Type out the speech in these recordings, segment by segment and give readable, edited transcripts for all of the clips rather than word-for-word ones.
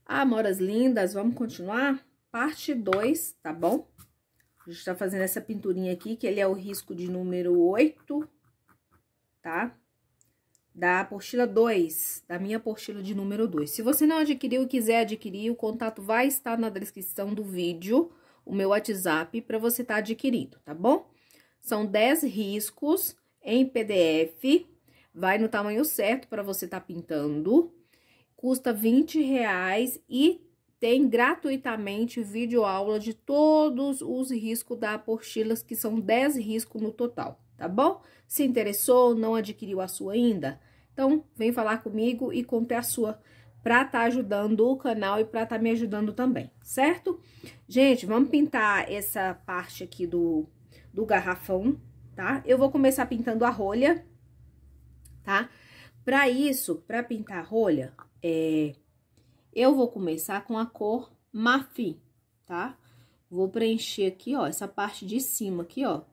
Amoras lindas, vamos continuar? Parte 2, tá bom? A gente tá fazendo essa pinturinha aqui, que ele é o risco de número 8, tá? Da apostila 2, da minha apostila de número 2. Se você não adquiriu e quiser adquirir, o contato vai estar na descrição do vídeo, o meu WhatsApp, para você estar adquirindo, tá bom? São 10 riscos em PDF, vai no tamanho certo para você estar pintando. Custa R$20 e tem gratuitamente videoaula de todos os riscos da apostila, que são 10 riscos no total, tá bom? Se interessou, não adquiriu a sua ainda? Então, vem falar comigo e compre a sua pra tá ajudando o canal e pra tá me ajudando também, certo? Gente, vamos pintar essa parte aqui do garrafão, tá? Eu vou começar pintando a rolha, tá? Pra isso, pra pintar a rolha, eu vou começar com a cor marfim, tá? Vou preencher aqui, ó, essa parte de cima aqui, ó.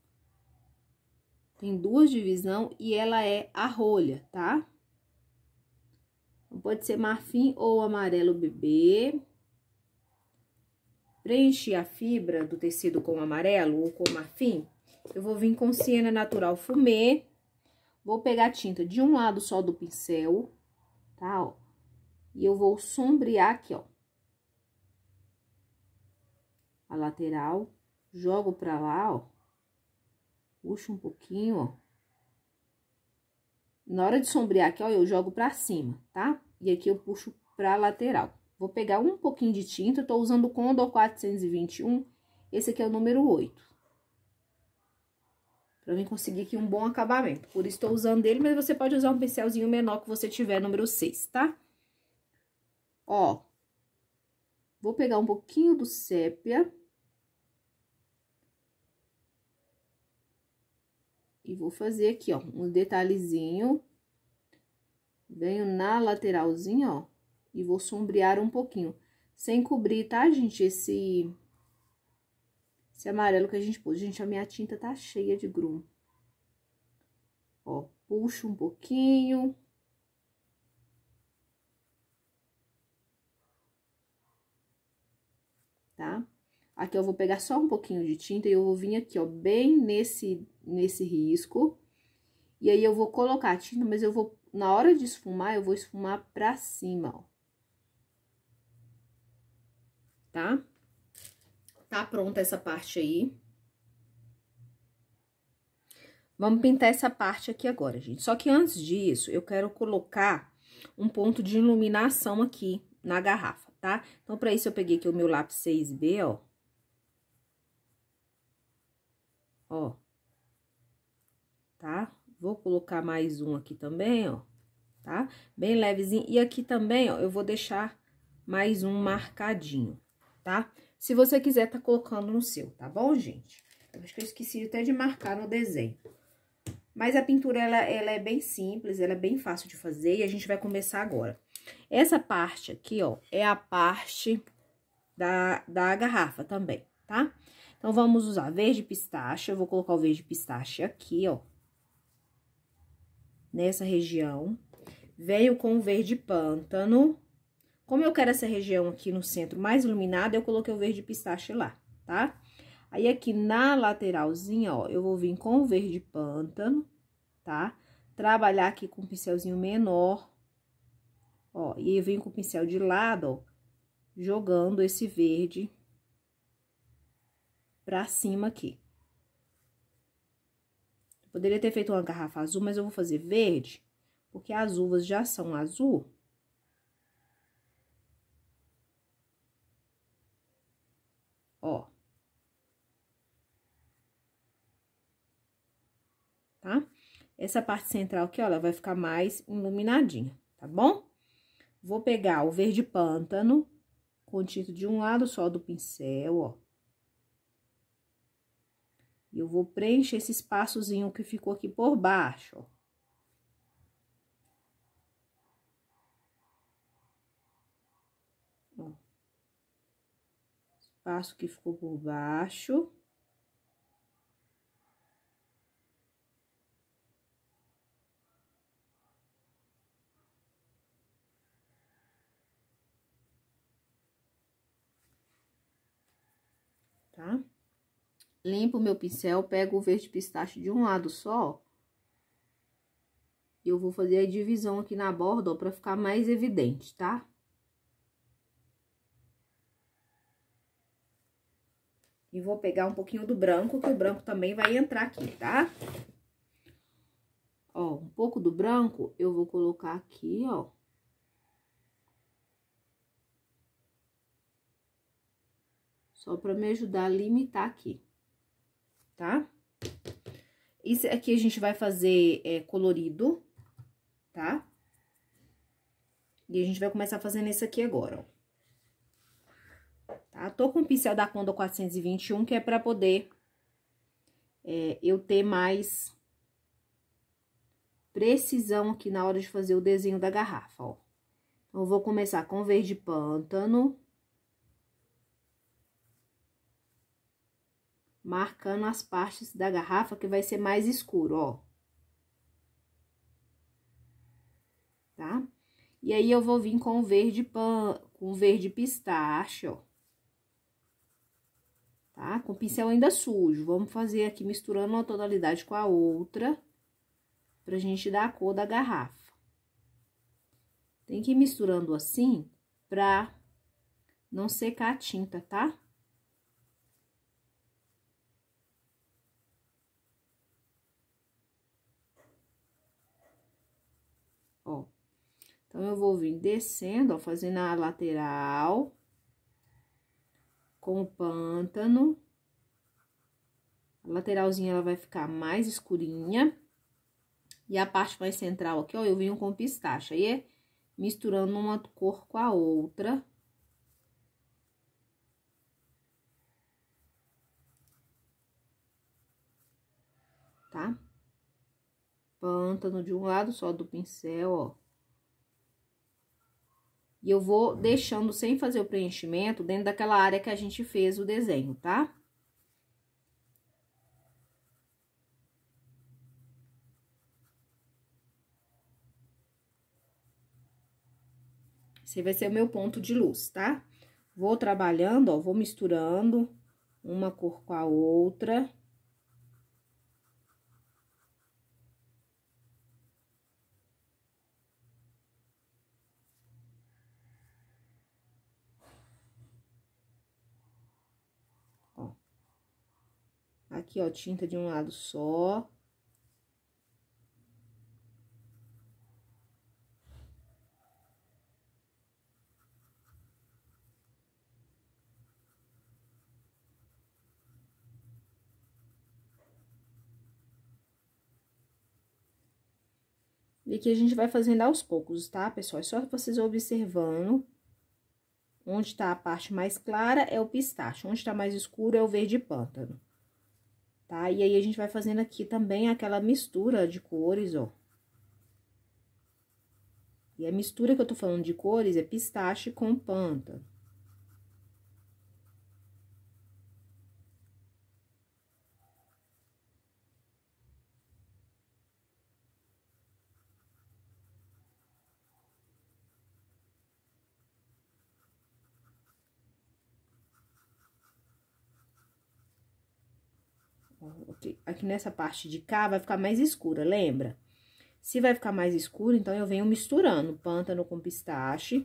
Tem duas divisões e ela é a rolha, tá? Pode ser marfim ou amarelo bebê. Preenchi a fibra do tecido com amarelo ou com marfim. Eu vou vir com siena natural fumê. Vou pegar a tinta de um lado só do pincel, tá, ó. E eu vou sombrear aqui, ó. A lateral, jogo pra lá, ó. Puxo um pouquinho, ó. Na hora de sombrear aqui, ó, eu jogo pra cima, tá? E aqui eu puxo pra lateral. Vou pegar um pouquinho de tinta, tô usando o Condor 421, esse aqui é o número 8. Pra mim conseguir aqui um bom acabamento. Por isso, tô usando ele, mas você pode usar um pincelzinho menor que você tiver, número 6, tá? Ó. Vou pegar um pouquinho do sépia. E vou fazer aqui, ó, um detalhezinho. Venho na lateralzinha, ó, e vou sombrear um pouquinho. Sem cobrir, tá, gente? Esse amarelo que a gente pôs. Gente, a minha tinta tá cheia de grumo. Ó, puxo um pouquinho. Tá? Aqui eu vou pegar só um pouquinho de tinta e eu vou vir aqui, ó, bem nesse risco. E aí, eu vou colocar a tinta, mas eu vou, na hora de esfumar, eu vou esfumar pra cima, ó. Tá? Tá pronta essa parte aí. Vamos pintar essa parte aqui agora, gente. Só que antes disso, eu quero colocar um ponto de iluminação aqui na garrafa, tá? Então, pra isso, eu peguei aqui o meu lápis 6B, ó. Ó. Tá? Vou colocar mais um aqui também, ó. Tá? Bem levezinho. E aqui também, ó, eu vou deixar mais um marcadinho, tá? Se você quiser, tá colocando no seu, tá bom, gente? Eu acho que eu esqueci até de marcar no desenho. Mas a pintura, ela é bem simples, ela é bem fácil de fazer e a gente vai começar agora. Essa parte aqui, ó, é a parte da garrafa também, tá? Então, vamos usar verde pistache, eu vou colocar o verde pistache aqui, ó. Nessa região. Venho com o verde pântano. Como eu quero essa região aqui no centro mais iluminada, eu coloquei o verde pistache lá, tá? Aí, aqui na lateralzinha, ó, eu vou vir com o verde pântano, tá? Trabalhar aqui com um pincelzinho menor, ó, e eu venho com o pincel de lado, ó, jogando esse verde pra cima aqui. Eu poderia ter feito uma garrafa azul, mas eu vou fazer verde, porque as uvas já são azul. Ó. Tá? Essa parte central aqui, ó, ela vai ficar mais iluminadinha, tá bom? Vou pegar o verde pântano, com tinta de um lado só do pincel, ó. E eu vou preencher esse espaçozinho que ficou aqui por baixo, ó. Ó. Espaço que ficou por baixo. tá? Limpo o meu pincel, pego o verde pistache de um lado só. Eu vou fazer a divisão aqui na borda, ó, pra ficar mais evidente, tá? E vou pegar um pouquinho do branco, que o branco também vai entrar aqui, tá? Ó, um pouco do branco eu vou colocar aqui, ó. Só pra me ajudar a limitar aqui, tá? Isso aqui a gente vai fazer colorido, tá? E a gente vai começar fazendo esse aqui agora, ó. Tá? Tô com o pincel da Conda 421, que é pra poder eu ter mais precisão aqui na hora de fazer o desenho da garrafa, ó. Então, eu vou começar com verde pântano. Marcando as partes da garrafa que vai ser mais escuro, ó. Tá? E aí, eu vou vir com o verde pistache, ó. Tá? Com o pincel ainda sujo. Vamos fazer aqui misturando uma tonalidade com a outra, pra gente dar a cor da garrafa. Tem que ir misturando assim, pra não secar a tinta, tá? Ó. Então, eu vou vir descendo, ó, fazendo a lateral com o pântano. A lateralzinha, ela vai ficar mais escurinha. E a parte mais central aqui, ó, eu venho com pistache. Aí, é misturando uma cor com a outra. Tá? Pântano de um lado só do pincel, ó. E eu vou deixando sem fazer o preenchimento dentro daquela área que a gente fez o desenho, tá? Esse vai ser o meu ponto de luz, tá? Vou trabalhando, ó, vou misturando uma cor com a outra. Ó. Aqui, ó, tinta de um lado só. E aqui a gente vai fazendo aos poucos, tá, pessoal? É só vocês observando. Onde tá a parte mais clara é o pistache, onde tá mais escuro é o verde pântano. Tá? E aí, a gente vai fazendo aqui também aquela mistura de cores, ó. E a mistura que eu tô falando de cores é pistache com pântano. Aqui nessa parte de cá vai ficar mais escura, lembra? Se vai ficar mais escuro, então eu venho misturando pântano com pistache.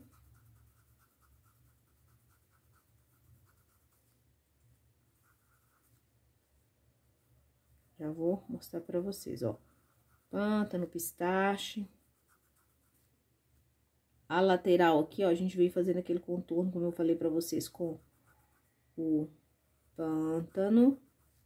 Já vou mostrar pra vocês, ó. Pântano, pistache. A lateral aqui, ó, a gente veio fazendo aquele contorno, como eu falei pra vocês, com o pântano.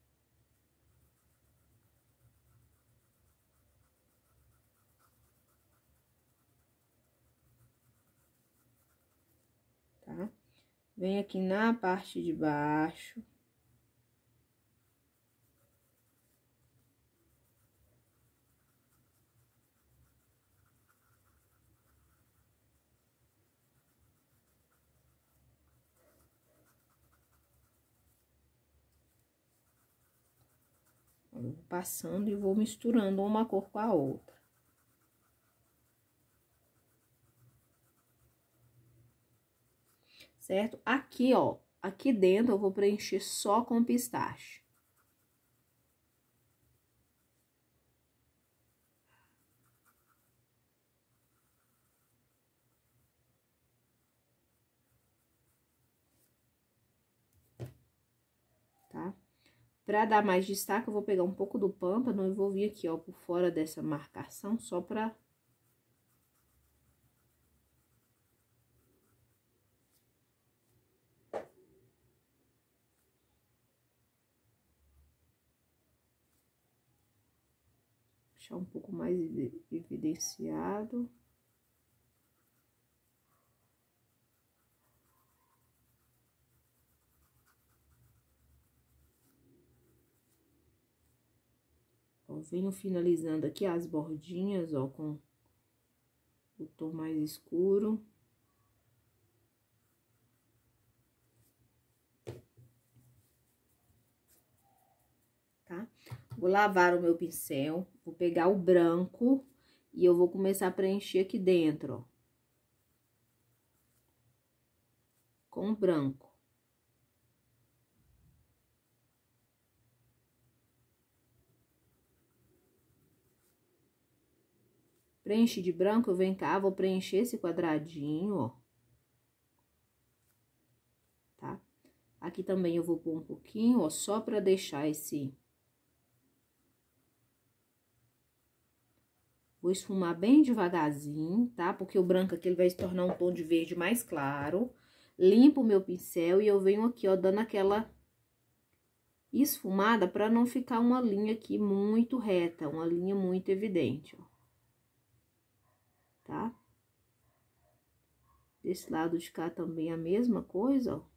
Tá? Vem aqui na parte de baixo. Eu vou passando e vou misturando uma cor com a outra. Certo? Aqui, ó, aqui dentro eu vou preencher só com pistache. Tá? Pra dar mais destaque, eu vou pegar um pouco do pâmpano e vou vir aqui, ó, por fora dessa marcação, só pra... deixar um pouco mais evidenciado. Ó, venho finalizando aqui as bordinhas, ó, com o tom mais escuro. Tá? Vou lavar o meu pincel, vou pegar o branco e eu vou começar a preencher aqui dentro, ó. Com o branco. Preenche de branco, eu venho cá, vou preencher esse quadradinho, ó. Tá? Aqui também eu vou pôr um pouquinho, ó, só pra deixar esse... Vou esfumar bem devagarzinho, tá? Porque o branco aqui, ele vai se tornar um tom de verde mais claro. Limpo o meu pincel e eu venho aqui, ó, dando aquela esfumada pra não ficar uma linha aqui muito reta, uma linha muito evidente, ó. Tá? Desse lado de cá também a mesma coisa, ó.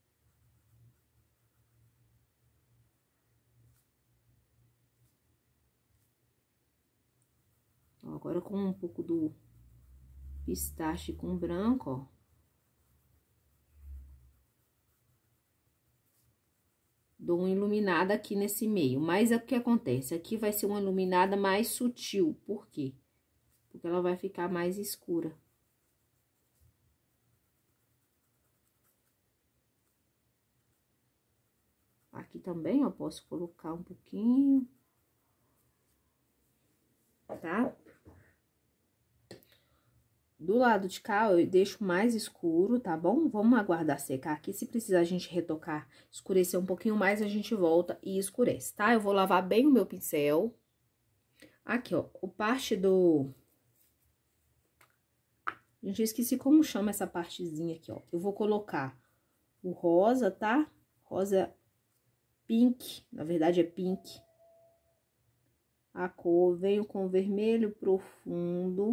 Ó, agora com um pouco do pistache com branco, ó. Dou uma iluminada aqui nesse meio, mas é o que acontece, aqui vai ser uma iluminada mais sutil, por quê? Porque ela vai ficar mais escura. Aqui também, eu posso colocar um pouquinho, tá? Do lado de cá, eu deixo mais escuro, tá bom? Vamos aguardar secar aqui. Se precisar a gente retocar, escurecer um pouquinho mais, a gente volta e escurece, tá? Eu vou lavar bem o meu pincel. Aqui, ó, o parte do... Gente, eu esqueci como chama essa partezinha aqui, ó. Eu vou colocar o rosa, tá? Rosa pink, na verdade é pink. A cor, venho com vermelho profundo.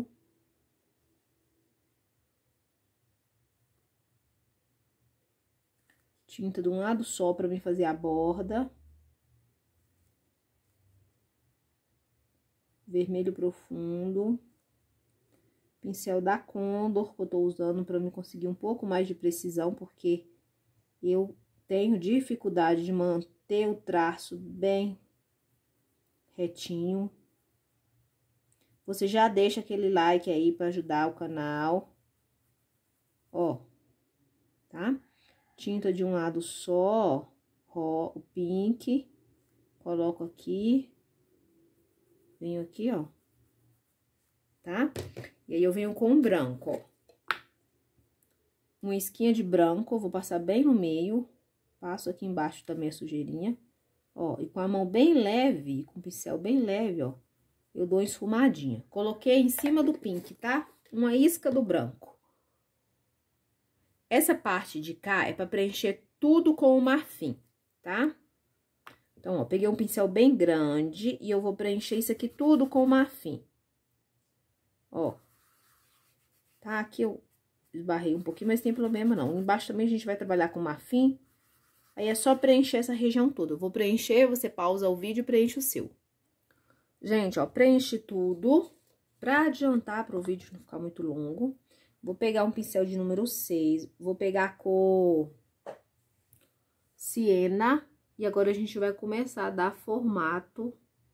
Tinta de um lado só pra mim fazer a borda. Vermelho profundo. Pincel da Condor, que eu tô usando pra me conseguir um pouco mais de precisão, porque eu tenho dificuldade de manter o traço bem retinho. Você já deixa aquele like aí pra ajudar o canal. Ó, tá? Tinta de um lado só, ó, o pink. Coloco aqui. Venho aqui, ó. Tá? E aí, eu venho com o branco, ó. Uma esquinha de branco, eu vou passar bem no meio. Passo aqui embaixo também a sujeirinha. Ó, e com a mão bem leve, com o pincel bem leve, ó, eu dou uma esfumadinha. Coloquei em cima do pink, tá? Uma isca do branco. Essa parte de cá é pra preencher tudo com o marfim, tá? Então, ó, peguei um pincel bem grande e eu vou preencher isso aqui tudo com o marfim. Ó. Tá? Aqui eu esbarrei um pouquinho, mas tem problema não. Embaixo também a gente vai trabalhar com marfim. Aí, é só preencher essa região toda. Eu vou preencher, você pausa o vídeo e preenche o seu. Gente, ó, preenche tudo. Pra adiantar, para o vídeo não ficar muito longo, vou pegar um pincel de número 6. Vou pegar a cor Siena. E agora, a gente vai começar a dar formato.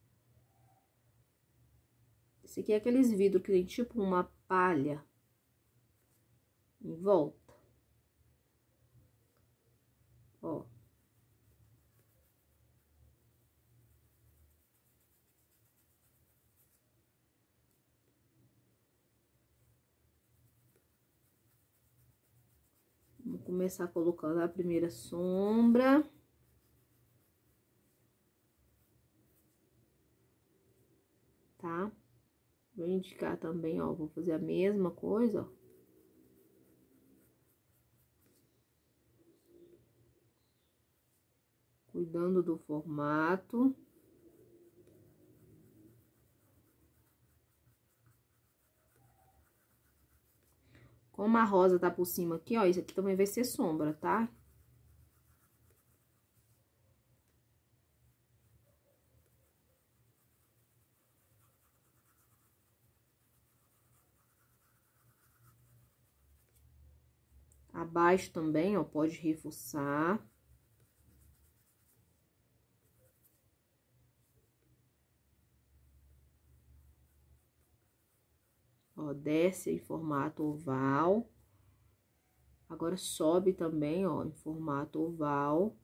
Esse aqui é aqueles vidros que tem tipo uma palha em volta. começar colocando a primeira sombra. Tá? Vou indicar também, ó, vou fazer a mesma coisa, ó. Cuidando do formato. Como a rosa tá por cima aqui, ó, isso aqui também vai ser sombra, tá? Abaixo também, ó, pode reforçar. Ó, desce em formato oval. Agora, sobe também, ó, em formato oval.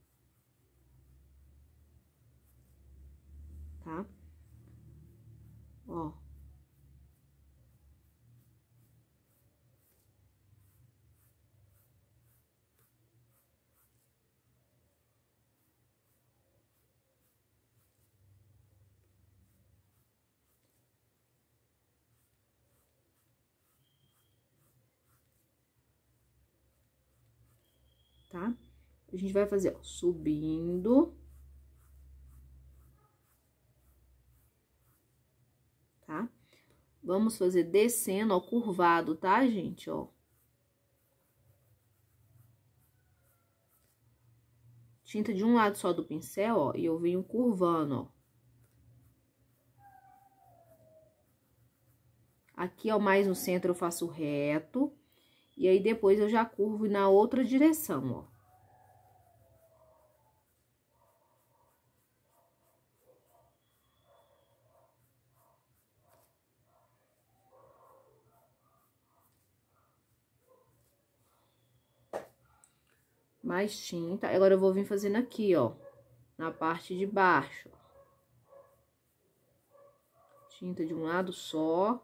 Tá? Ó. Tá? A gente vai fazer, ó, subindo. Tá? Vamos fazer descendo, ó, curvado, tá, gente? Ó. Tinta de um lado só do pincel, ó, e eu venho curvando, ó. Aqui, ó, mais no centro eu faço reto. E aí, depois eu já curvo na outra direção, ó. Mais tinta. Agora, eu vou vir fazendo aqui, ó, na parte de baixo. Tinta de um lado só.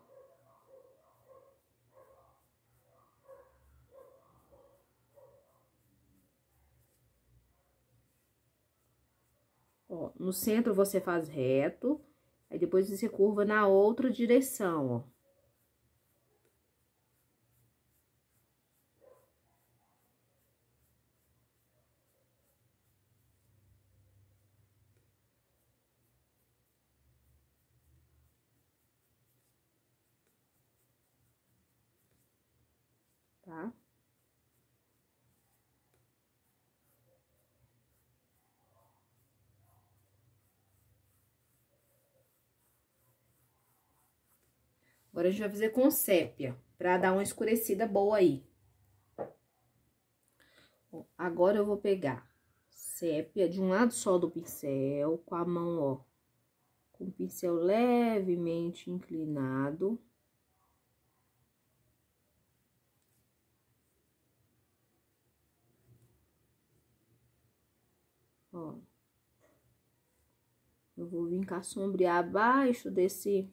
Ó, no centro você faz reto, aí depois você curva na outra direção, ó. Tá? Agora, a gente vai fazer com sépia, pra dar uma escurecida boa aí. Ó, agora, eu vou pegar sépia de um lado só do pincel, com a mão, ó, com o pincel levemente inclinado. Ó. Eu vou vir com a sombra abaixo desse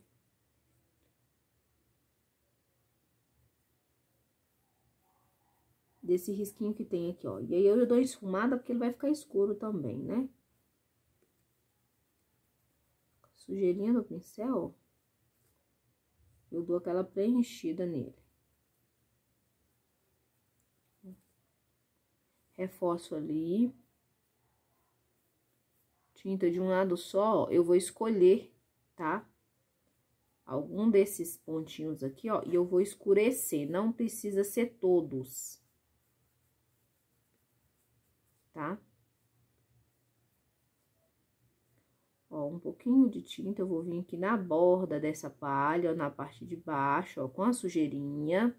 risquinho que tem aqui, ó. E aí, eu dou esfumada porque ele vai ficar escuro também, né? Sujeirinha no pincel, ó. Eu dou aquela preenchida nele. Reforço ali. Tinta de um lado só, ó, eu vou escolher, tá? Algum desses pontinhos aqui, ó, e eu vou escurecer. Não precisa ser todos. Tá? Ó, um pouquinho de tinta, eu vou vir aqui na borda dessa palha, ó, na parte de baixo, ó, com a sujeirinha.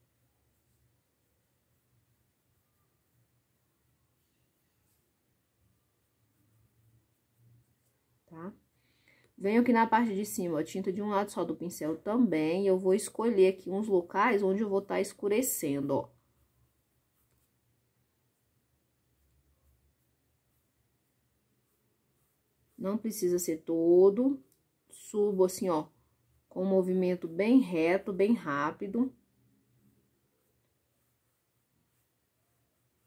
Tá? Venho aqui na parte de cima, ó, tinta de um lado só do pincel também, eu vou escolher aqui uns locais onde eu vou estar escurecendo, ó. Não precisa ser todo. Subo assim, ó, com um movimento bem reto, bem rápido.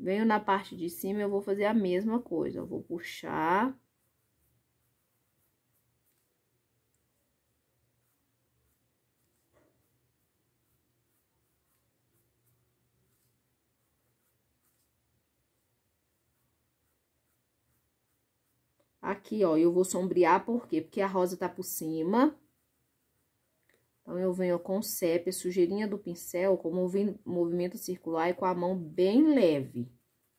Venho na parte de cima, eu vou fazer a mesma coisa. Eu vou puxar. Aqui, ó, eu vou sombrear, por quê? Porque a rosa tá por cima. Então, eu venho com o sépia, sujeirinha do pincel, com movimento circular e com a mão bem leve.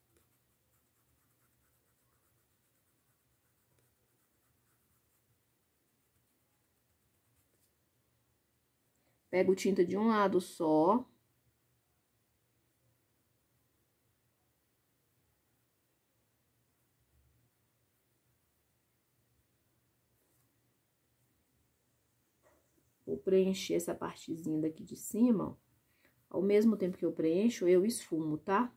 Pego tinta de um lado só. Vou preencher essa partezinha daqui de cima, ó. Ao mesmo tempo que eu preencho, eu esfumo, tá?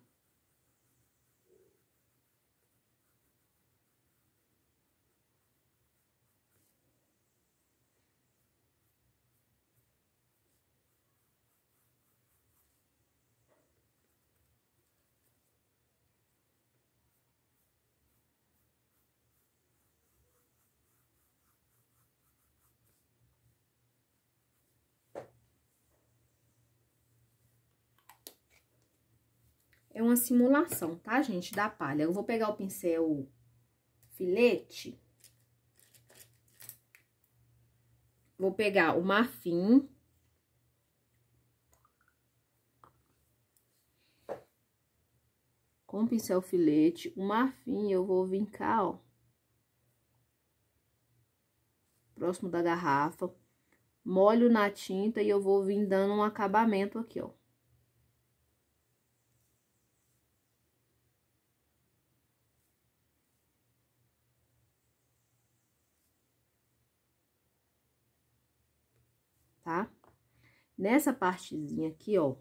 É uma simulação, tá, gente, da palha. Eu vou pegar o pincel filete. Vou pegar o marfim. Com o pincel filete, o marfim, eu vou vir cá, ó. Próximo da garrafa. Molho na tinta e eu vou vir dando um acabamento aqui, ó. Tá? Nessa partezinha aqui, ó,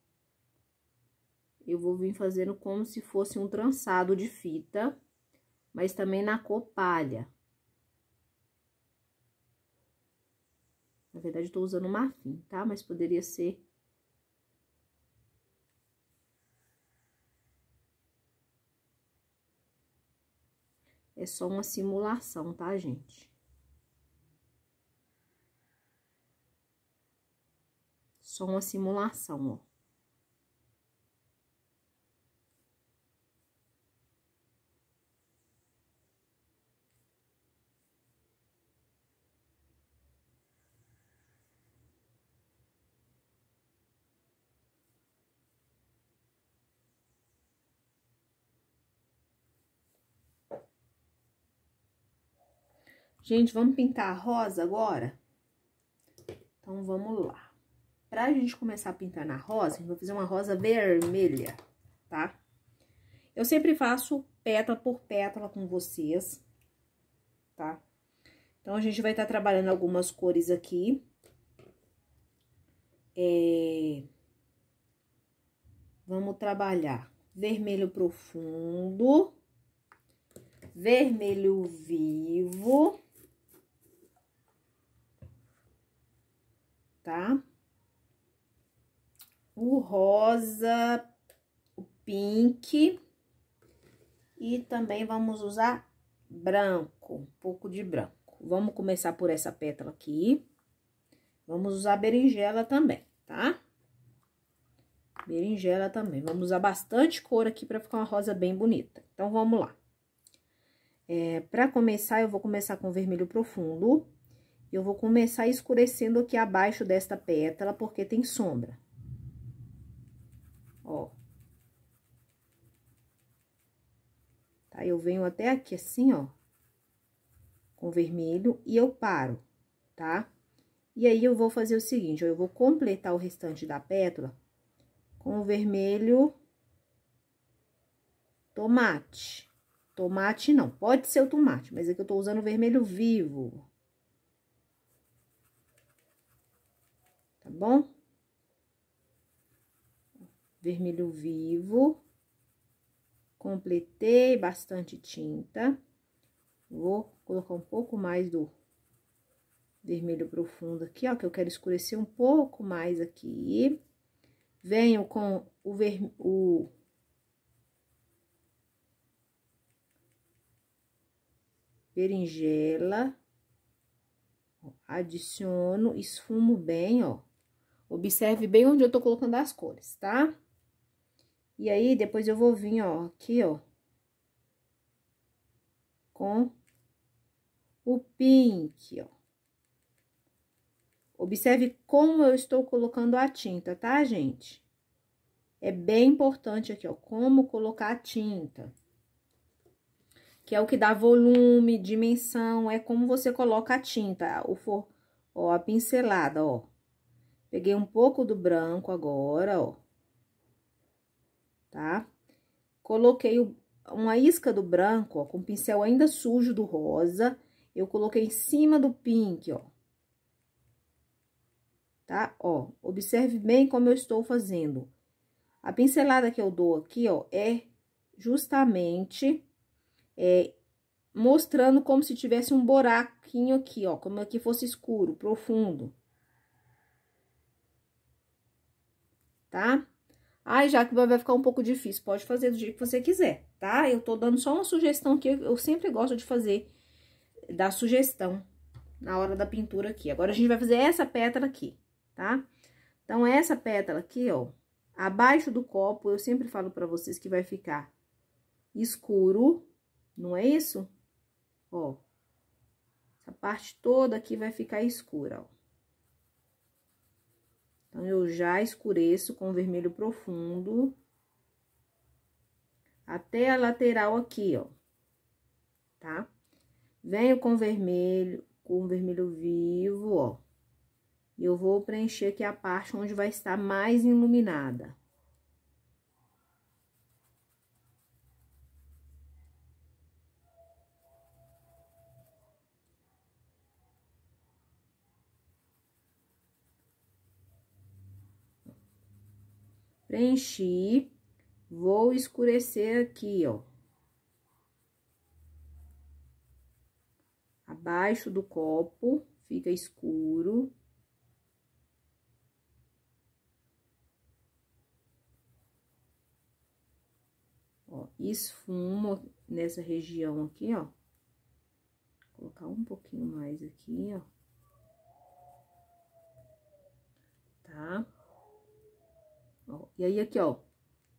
eu vou vir fazendo como se fosse um trançado de fita, mas também na cor palha. Na verdade, eu tô usando marfim, tá? Mas poderia ser... É só uma simulação, tá, gente? Só uma simulação, ó. Gente, vamos pintar a rosa agora? Então, vamos lá. Pra gente começar a pintar na rosa, a gente vai fazer uma rosa vermelha, tá? Eu sempre faço pétala por pétala com vocês, tá? Então, a gente vai estar trabalhando algumas cores aqui. Vamos trabalhar vermelho profundo, vermelho vivo, tá? O rosa, o pink e também vamos usar branco, um pouco de branco. Vamos começar por essa pétala aqui. Vamos usar berinjela também, tá? Berinjela também. Vamos usar bastante cor aqui pra ficar uma rosa bem bonita. Então, vamos lá. Pra começar, eu vou começar com vermelho profundo. Eu vou começar escurecendo aqui abaixo desta pétala, porque tem sombra. Ó. Tá? Eu venho até aqui assim, ó. Com vermelho e eu paro, tá? E aí, eu vou fazer o seguinte, ó, eu vou completar o restante da pétala com o vermelho tomate. Tomate não, pode ser o tomate, mas aqui eu tô usando o vermelho vivo. Tá bom? Vermelho vivo. Completei bastante tinta. Vou colocar um pouco mais do vermelho profundo aqui, ó, que eu quero escurecer um pouco mais aqui. Venho com o berinjela, ó, adiciono, esfumo bem, ó. Observe bem onde eu tô colocando as cores, tá? E aí, depois eu vou vir, ó, aqui, ó, com o pink, ó. Observe como eu estou colocando a tinta, tá, gente? É bem importante aqui, ó, como colocar a tinta. Que é o que dá volume, dimensão, é como você coloca a tinta, ó, a pincelada, ó. Peguei um pouco do branco agora, ó. Tá? Coloquei uma isca do branco, ó, com o pincel ainda sujo do rosa. Eu coloquei em cima do pink, ó. Tá? Ó, observe bem como eu estou fazendo. A pincelada que eu dou aqui, ó, é justamente mostrando como se tivesse um buraquinho aqui, ó, como aqui fosse escuro, profundo. Tá? Ai, já que vai ficar um pouco difícil, pode fazer do jeito que você quiser, tá? Eu tô dando só uma sugestão que eu sempre gosto de fazer, dar sugestão na hora da pintura aqui. Agora, a gente vai fazer essa pétala aqui, tá? Então, essa pétala aqui, ó, abaixo do copo, eu sempre falo pra vocês que vai ficar escuro, não é isso? Ó, essa parte toda aqui vai ficar escura, ó. Então, eu já escureço com vermelho profundo até a lateral aqui, ó, tá? Venho com vermelho vivo, ó. E eu vou preencher aqui a parte onde vai estar mais iluminada. Preenchi, vou escurecer aqui, ó. Abaixo do copo, fica escuro. Ó, esfumo nessa região aqui, ó. Vou colocar um pouquinho mais aqui, ó. Tá? Ó, e aí, aqui, ó.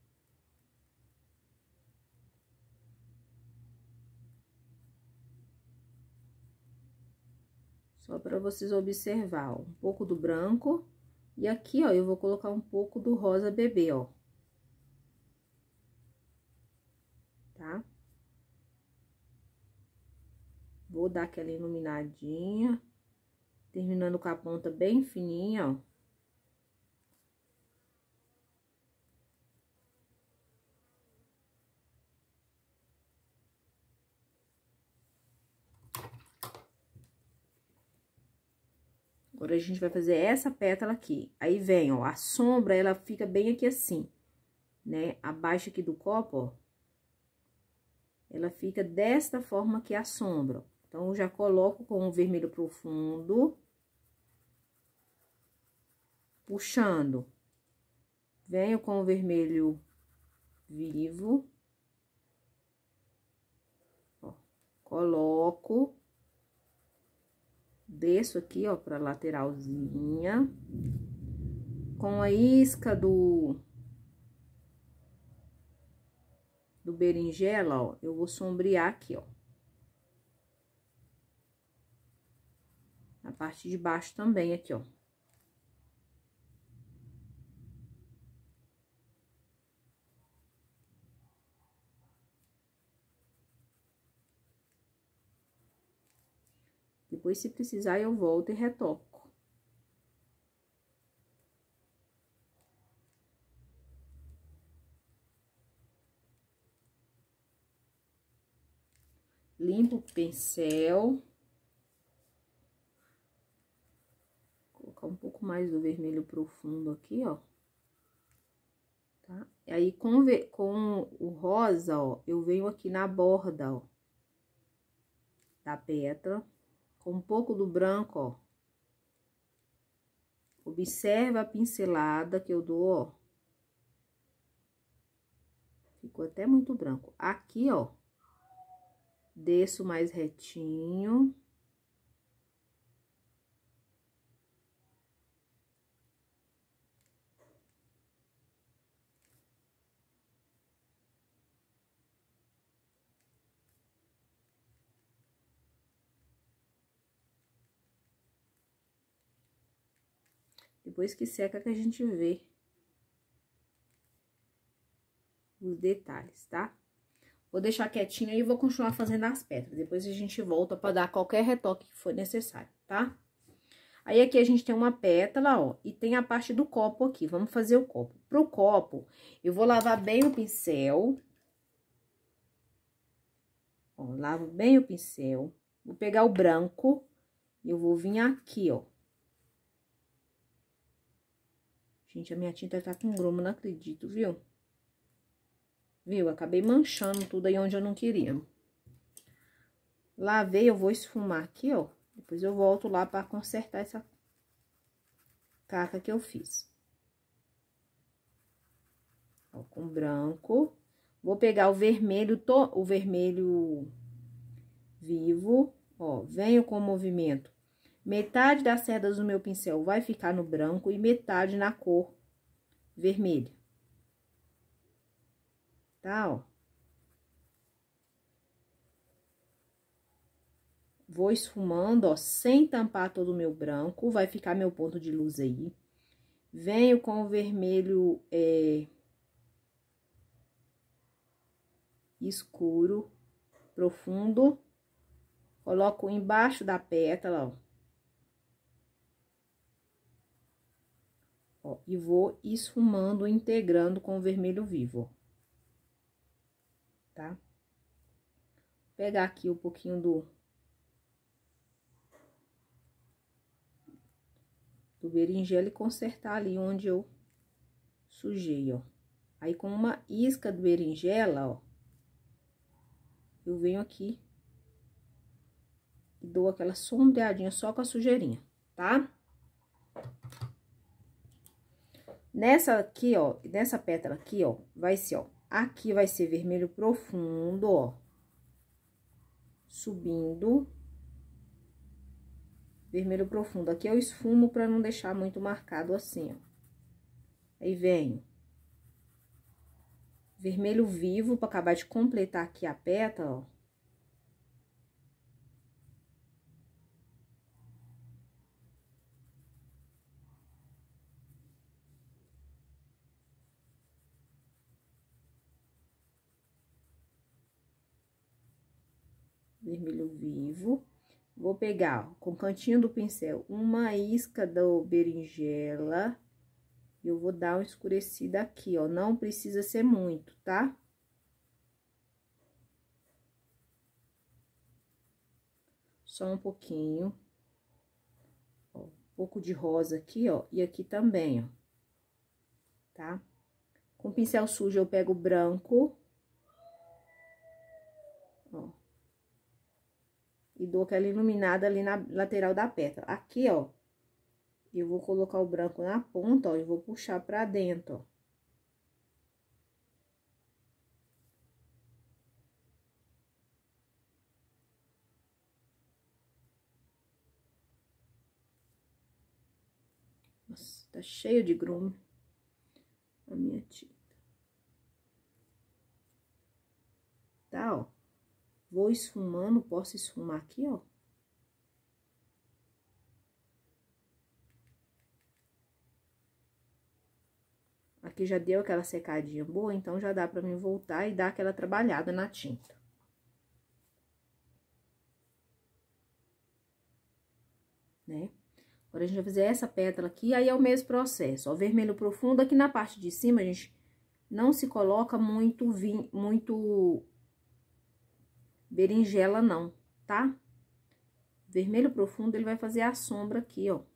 Só para vocês observar, ó, um pouco do branco. E aqui, ó, eu vou colocar um pouco do rosa bebê, ó. Tá? Vou dar aquela iluminadinha, terminando com a ponta bem fininha, ó. Agora, a gente vai fazer essa pétala aqui. Aí, vem, ó, a sombra, ela fica bem aqui assim, né? Abaixo aqui do copo, ó. Ela fica desta forma aqui a sombra. Então, eu já coloco com o vermelho profundo. Puxando. Venho com o vermelho vivo. Ó, coloco. Desço aqui, ó, pra lateralzinha. Com a isca do berinjela, ó, eu vou sombrear aqui, ó. Na parte de baixo também, aqui, ó. Depois, se precisar, eu volto e retoco. Limpo o pincel. Vou colocar um pouco mais do vermelho profundo aqui, ó. Tá? E aí, com o rosa, ó, eu venho aqui na borda, ó, da pétala, com um pouco do branco, ó. Observa a pincelada que eu dou, ó. Ficou até muito branco. Aqui, ó, Desço mais retinho. Depois que seca que a gente vê os detalhes, tá? Vou deixar quietinho aí e vou continuar fazendo as pedras. Depois a gente volta pra dar qualquer retoque que for necessário, tá? Aí, aqui a gente tem uma pétala, ó, e tem a parte do copo aqui. Vamos fazer o copo. Pro copo, eu vou lavar bem o pincel. Ó, lavo bem o pincel. Vou pegar o branco e eu vou vir aqui, ó. Gente, a minha tinta tá com grumo, não acredito, viu? Viu? Acabei manchando tudo aí onde eu não queria. Lavei, eu vou esfumar aqui, ó. Depois eu volto lá pra consertar essa caca que eu fiz. Ó, com branco. Vou pegar o vermelho, o vermelho vivo, ó. Venho com o movimento. Metade das cerdas do meu pincel vai ficar no branco e metade na cor vermelha. Tá, ó. Vou esfumando, ó, sem tampar todo o meu branco. Vai ficar meu ponto de luz aí. Venho com o vermelho escuro, profundo. Coloco embaixo da pétala, ó. E vou esfumando, integrando com o vermelho vivo, ó. Tá? Vou pegar aqui um pouquinho do berinjela e consertar ali onde eu sujei, ó. Aí, com uma isca do berinjela, ó, eu venho aqui e dou aquela sombreadinha só com a sujeirinha, tá? Nessa aqui, ó, nessa pétala aqui, ó, vai ser, ó, aqui vai ser vermelho profundo, ó, subindo. Vermelho profundo. Aqui eu esfumo pra não deixar muito marcado assim, ó. Aí, venho. Vermelho vivo, pra acabar de completar aqui a pétala, ó. Vermelho vivo. Vou pegar, ó, com o cantinho do pincel, uma isca do berinjela. E eu vou dar uma escurecida aqui, ó. Não precisa ser muito, tá? Só um pouquinho. Ó, um pouco de rosa aqui, ó. E aqui também, ó. Tá? Com pincel sujo, eu pego o branco. Ó. E dou aquela iluminada ali na lateral da pétala. Aqui, ó, eu vou colocar o branco na ponta, ó, e vou puxar pra dentro, ó. Nossa, tá cheio de grume a minha tinta. Tá, ó. Vou esfumando, posso esfumar aqui, ó. Aqui já deu aquela secadinha boa, então já dá pra mim voltar e dar aquela trabalhada na tinta. Né? Agora, a gente vai fazer essa pétala aqui, aí é o mesmo processo, ó. Vermelho profundo, aqui na parte de cima, a gente não se coloca muito berinjela, não, tá? Vermelho profundo, ele vai fazer a sombra aqui, ó.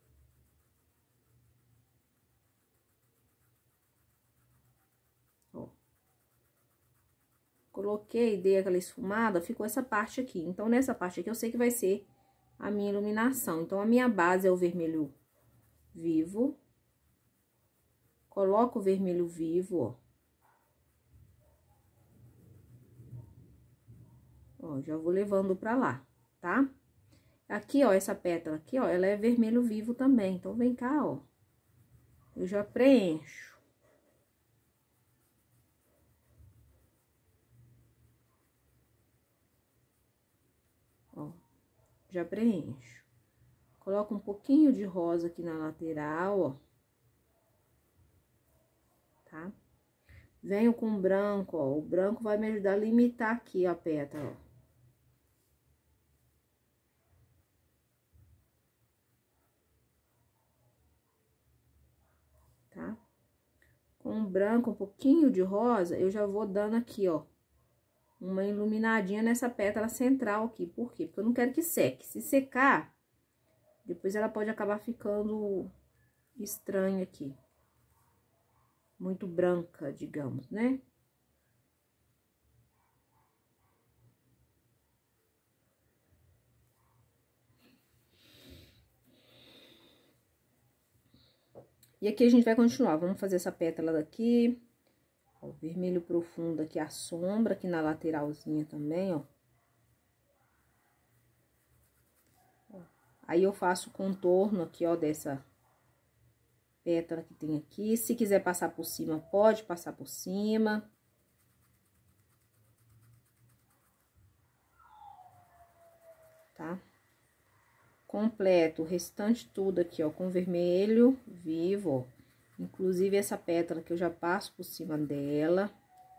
Ó. Coloquei, dei aquela esfumada, ficou essa parte aqui. Então, nessa parte aqui, eu sei que vai ser a minha iluminação. Então, a minha base é o vermelho vivo. Coloco o vermelho vivo, ó. Ó, já vou levando pra lá, tá? Aqui, ó, essa pétala aqui, ó, ela é vermelho vivo também. Então, vem cá, ó. Eu já preencho. Ó, já preencho. Coloco um pouquinho de rosa aqui na lateral, ó. Tá? Venho com branco, ó. O branco vai me ajudar a limitar aqui a pétala, ó. Tá? Com o branco, um pouquinho de rosa, eu já vou dando aqui, ó, uma iluminadinha nessa pétala central aqui. Por quê? Porque eu não quero que seque. Se secar, depois ela pode acabar ficando estranha aqui. Muito branca, digamos, né? E aqui a gente vai continuar. Vamos fazer essa pétala daqui. Ó, vermelho profundo aqui, a sombra aqui na lateralzinha também, ó. Aí, eu faço o contorno aqui, ó, dessa pétala que tem aqui. Se quiser passar por cima, pode passar por cima. Tá? Completo o restante tudo aqui, ó, com vermelho vivo, ó. Inclusive, essa pétala que eu já passo por cima dela.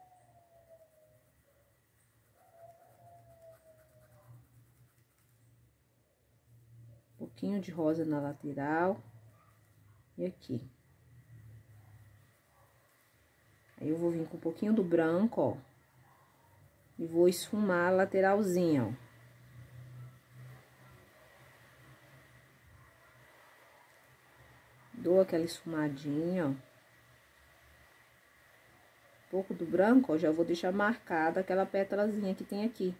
Um pouquinho de rosa na lateral. E aqui. Aí, eu vou vir com um pouquinho do branco, ó. E vou esfumar a lateralzinha, ó. Dou aquela esfumadinha, ó. Um pouco do branco, ó, já vou deixar marcada aquela pétalazinha que tem aqui.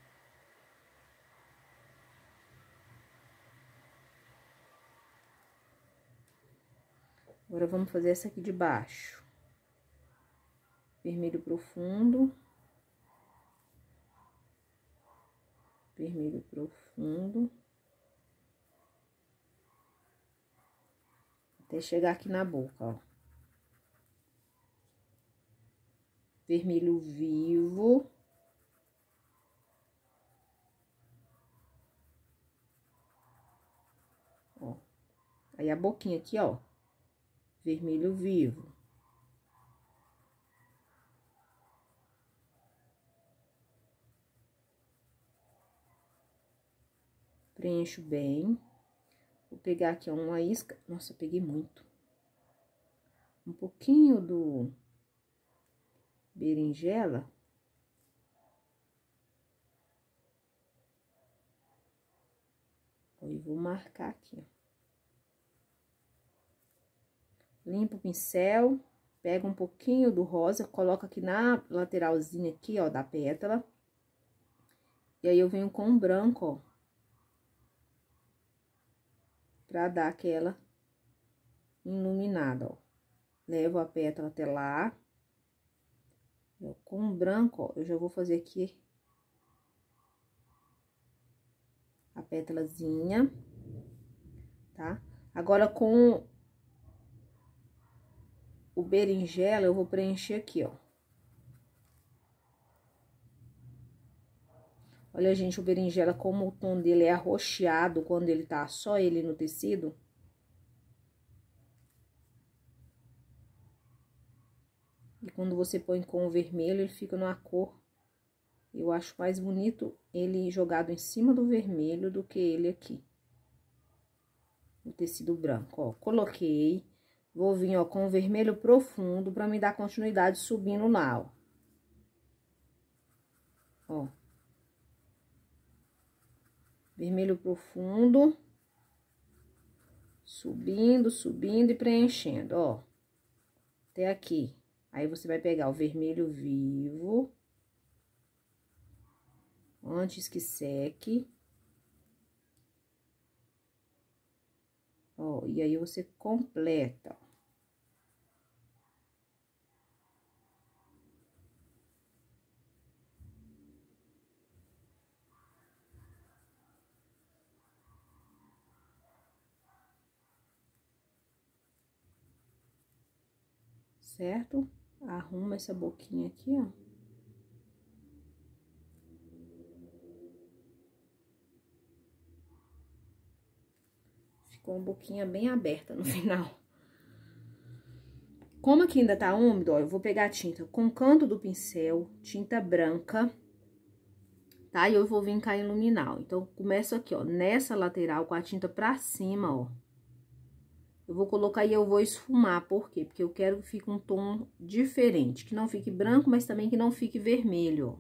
Agora, vamos fazer essa aqui de baixo. Vermelho profundo. Vermelho profundo. Até chegar aqui na boca, ó. Vermelho vivo. Ó. Aí, a boquinha aqui, ó. Vermelho vivo. Preencho bem. Vou pegar aqui, ó, uma isca. Nossa, eu peguei muito. Um pouquinho do berinjela. E vou marcar aqui, ó. Limpo o pincel, pego um pouquinho do rosa, coloco aqui na lateralzinha aqui, ó, da pétala. E aí, eu venho com o branco, ó. Pra dar aquela iluminada, ó. Levo a pétala até lá. Com o branco, ó, eu já vou fazer aqui a pétalazinha, tá? Agora, com o berinjela, eu vou preencher aqui, ó. Olha, gente, o berinjela, como o tom dele é arroxeado quando ele tá só ele no tecido. E quando você põe com o vermelho, ele fica numa cor. Eu acho mais bonito ele jogado em cima do vermelho do que ele aqui. O tecido branco, ó. Coloquei. Vou vir, ó, com o vermelho profundo pra me dar continuidade subindo lá, ó. Ó. Vermelho profundo. Subindo, subindo e preenchendo, ó. Até aqui. Aí, você vai pegar o vermelho vivo. Antes que seque. Ó, e aí, você completa, ó. certo? Arruma essa boquinha aqui, ó. Ficou uma boquinha bem aberta no final. Como aqui ainda tá úmido, ó, eu vou pegar a tinta com o canto do pincel, tinta branca, tá? E eu vou vir cá iluminar, ó. Então, começo aqui, ó, nessa lateral com a tinta pra cima, ó. Eu vou colocar e eu vou esfumar, por quê? Porque eu quero que fique um tom diferente, que não fique branco, mas também que não fique vermelho,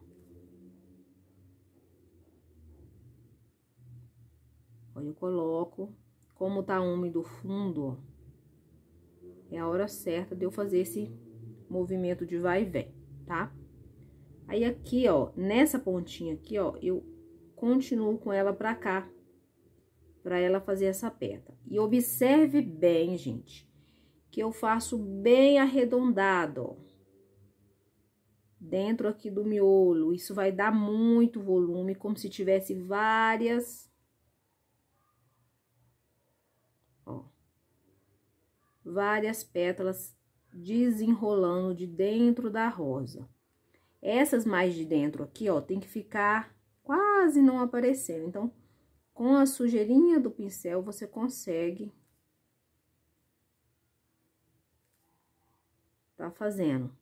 ó. Ó, eu coloco, como tá úmido o fundo, ó, é a hora certa de eu fazer esse movimento de vai e vem, tá? Aí, aqui, ó, nessa pontinha aqui, ó, eu continuo com ela pra cá, pra ela fazer essa peta. E observe bem, gente, que eu faço bem arredondado, ó, dentro aqui do miolo. Isso vai dar muito volume, como se tivesse várias, ó, várias pétalas desenrolando de dentro da rosa. Essas mais de dentro aqui, ó, tem que ficar quase não aparecendo. Então, com a sujeirinha do pincel, você consegue tá fazendo.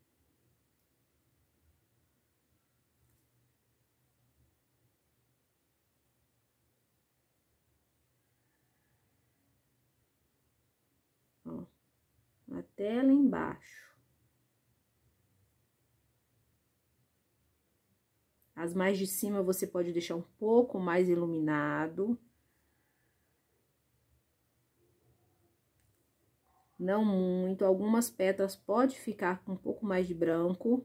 Ó, até lá embaixo. As mais de cima você pode deixar um pouco mais iluminado. Não muito, algumas pétalas pode ficar com um pouco mais de branco.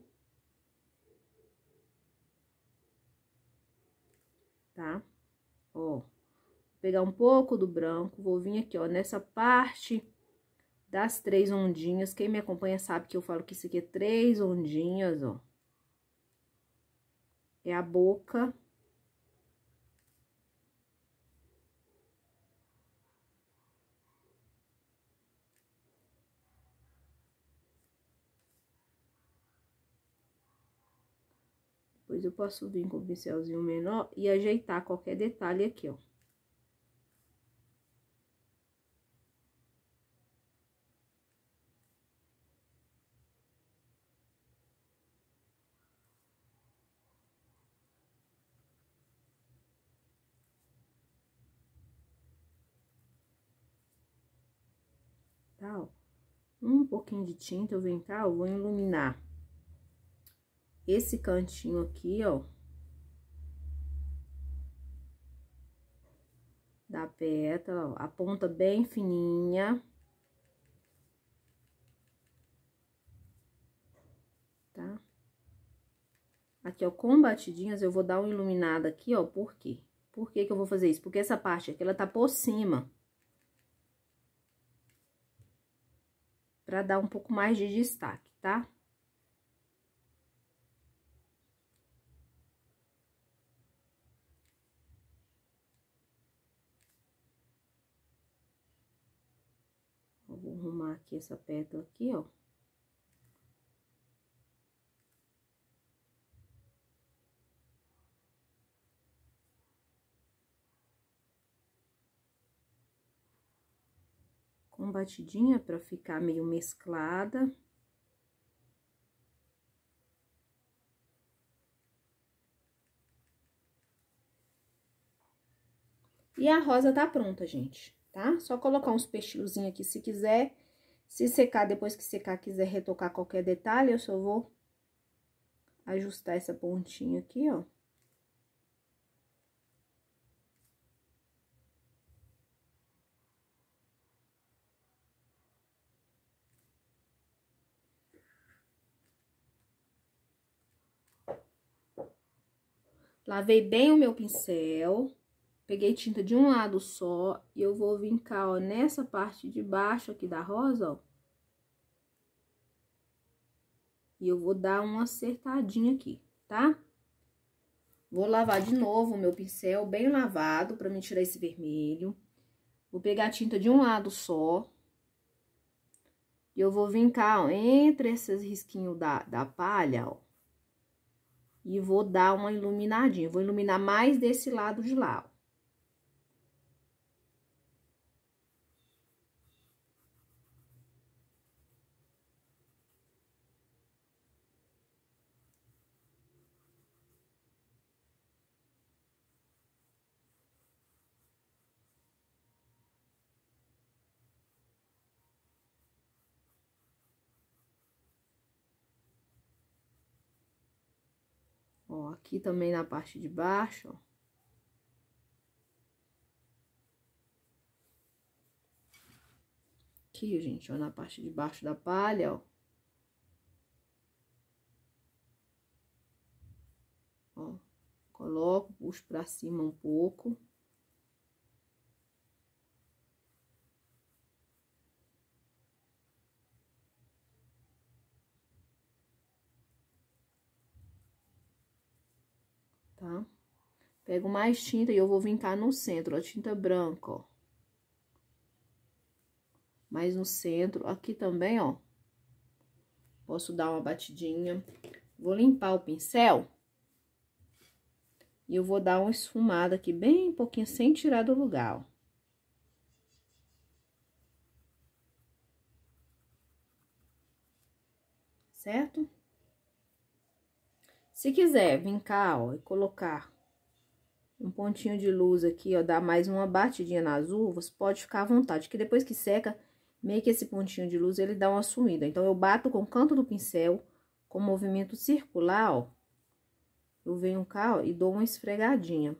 Tá? Ó, vou pegar um pouco do branco, vou vir aqui, ó, nessa parte das 3 ondinhas. Quem me acompanha sabe que eu falo que isso aqui é 3 ondinhas, ó. É a boca. Depois eu posso vir com o pincelzinho menor e ajeitar qualquer detalhe aqui, ó. Tá, ó. Um pouquinho de tinta, eu venho cá, eu vou iluminar esse cantinho aqui, ó, da pétala, ó, a ponta bem fininha. Tá? Aqui, ó, com batidinhas, eu vou dar uma iluminada aqui, ó, por quê? Por que que eu vou fazer isso? Porque essa parte aqui, ela tá por cima. Pra dar um pouco mais de destaque, tá? Eu vou arrumar aqui essa pétala aqui, ó. Com batidinha pra ficar meio mesclada. E a rosa tá pronta, gente, tá? Só colocar uns peixinhos aqui se quiser. Se secar, depois que secar, quiser retocar qualquer detalhe, eu só vou ajustar essa pontinha aqui, ó. Lavei bem o meu pincel, peguei tinta de um lado só e eu vou vir cá, ó, nessa parte de baixo aqui da rosa, ó. E eu vou dar uma acertadinha aqui, tá? Vou lavar de novo o meu pincel bem lavado pra me tirar esse vermelho. Vou pegar a tinta de um lado só. E eu vou vincar, ó, entre esses risquinhos da palha, ó. E vou dar uma iluminadinha. Vou iluminar mais desse lado de lá, ó. Ó, aqui também na parte de baixo, ó. Aqui, gente, ó, na parte de baixo da palha, ó. Ó, coloco, puxo pra cima um pouco. Tá? Pego mais tinta e eu vou vincar no centro, ó, tinta branca, ó. Mais no centro, aqui também, ó. Posso dar uma batidinha. Vou limpar o pincel. E eu vou dar uma esfumada aqui, bem pouquinho, sem tirar do lugar, ó. Certo? Se quiser vincar, ó, e colocar um pontinho de luz aqui, ó, dar mais uma batidinha nas uvas, pode ficar à vontade, que depois que seca, meio que esse pontinho de luz, ele dá uma sumida. Então, eu bato com o canto do pincel, com movimento circular, ó. Eu venho cá, ó, e dou uma esfregadinha.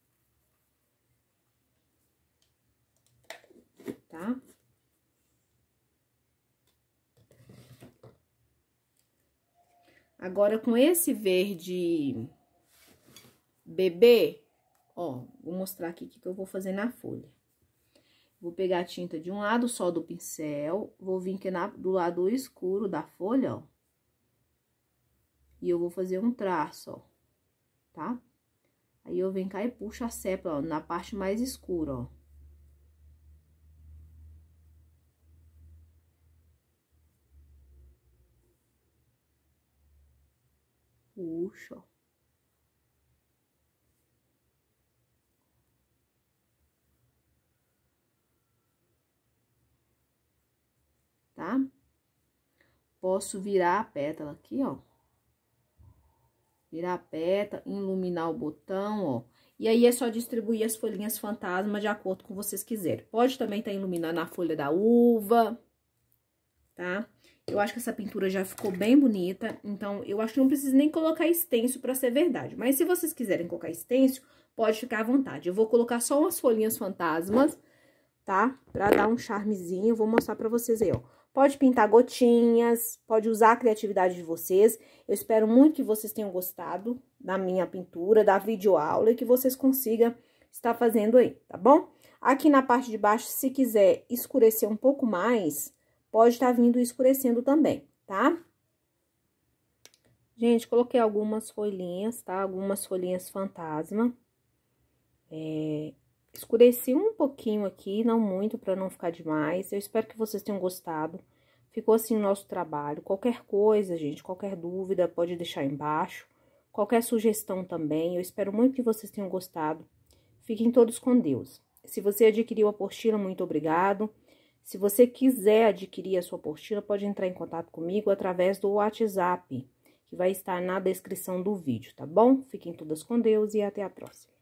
Tá? Agora, com esse verde bebê, ó, vou mostrar aqui o que eu vou fazer na folha. Vou pegar a tinta de um lado só do pincel, vou vir aqui do lado escuro da folha, ó. E eu vou fazer um traço, ó, tá? Aí, eu venho cá e puxo a sépala, ó, na parte mais escura, ó. Puxo, ó. Tá? Posso virar a pétala aqui, ó. Virar a pétala, iluminar o botão, ó. E aí, é só distribuir as folhinhas fantasma de acordo com vocês quiserem. Pode também estar iluminando a folha da uva, tá? Eu acho que essa pintura já ficou bem bonita, então, eu acho que não precisa nem colocar stencil pra ser verdade. Mas, se vocês quiserem colocar stencil, pode ficar à vontade. Eu vou colocar só umas folhinhas fantasmas, tá? Pra dar um charmezinho, vou mostrar pra vocês aí, ó. Pode pintar gotinhas, pode usar a criatividade de vocês. Eu espero muito que vocês tenham gostado da minha pintura, da videoaula, e que vocês consigam estar fazendo aí, tá bom? Aqui na parte de baixo, se quiser escurecer um pouco mais, pode estar vindo escurecendo também, tá? Gente, coloquei algumas folhinhas, tá? Algumas folhinhas fantasma. Escureci um pouquinho aqui, não muito, pra não ficar demais. Eu espero que vocês tenham gostado. Ficou assim o nosso trabalho. Qualquer coisa, gente, qualquer dúvida, pode deixar embaixo. Qualquer sugestão também. Eu espero muito que vocês tenham gostado. Fiquem todos com Deus. Se você adquiriu a apostila, muito obrigado. Se você quiser adquirir a sua apostila, pode entrar em contato comigo através do WhatsApp, que vai estar na descrição do vídeo, tá bom? Fiquem todas com Deus e até a próxima.